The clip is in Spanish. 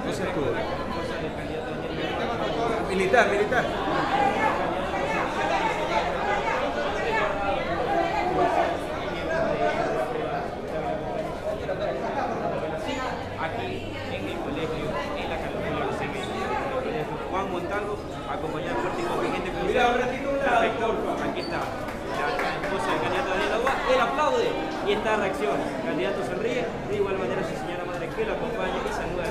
Ese es todo. Cosa del candidato Daniel. Militar, militar. Aquí en el colegio, en la Carolina Lucena, en el colegio Juan Montalvo, acompañado por el contingente policial. Mira, un ratito, Perfecto, aquí está la esposa del candidato Daniel Noboa, él aplaude y esta reacción. El candidato sonríe, de igual manera su señora madre que lo acompaña y saluda.